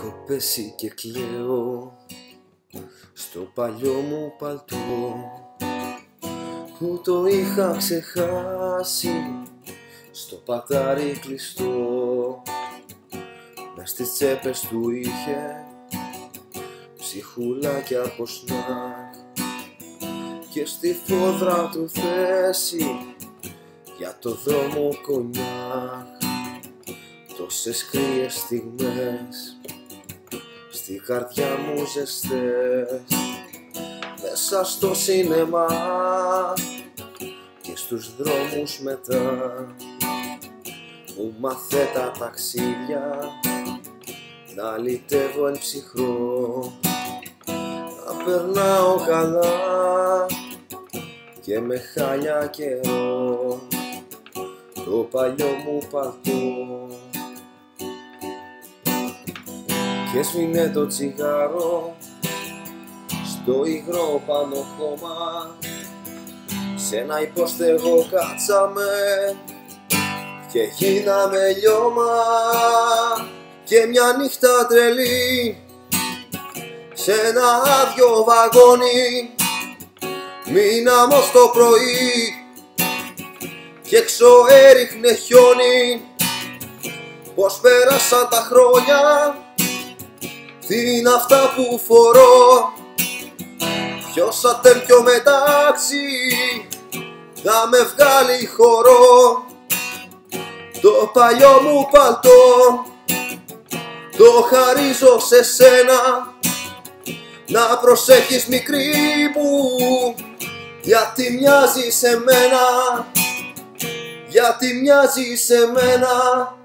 Έχω πέσει και κλαίω στο παλιό μου παλτό που το είχα ξεχάσει στο πατάρι κλειστό. Μες στις τσέπες του είχε ψυχουλάκια από σνακ και στη φόδρα του θέση για το δρόμο κονιάκ. Τόσες κρύες στιγμές στη καρδιά μου ζεστές, μέσα στο σινεμά και στους δρόμους μετά, που μάθε τα ταξίδια να λυτεύω εν ψυχρό, να περνάω καλά και με χάλια καιρό το παλιό μου παλτό. Και σβήνε το τσιγάρο στο υγρό πάνω χώμα, σ' ένα υποστεγό κάτσαμε και γίναμε λιώμα. Και μια νύχτα τρελή σε ένα άδειο βαγόνι μείναμε ως το πρωί και έξω έριχνε χιόνι. Πως πέρασαν τα χρόνια, τι είναι αυτά που φορώ, ποιος ατέλειο μετάξι θα με βγάλει χορό. Το παλιό μου παλτό το χαρίζω σε σένα, να προσέχεις μικρή μου, γιατί μοιάζει σε μένα, γιατί μοιάζει σε μένα.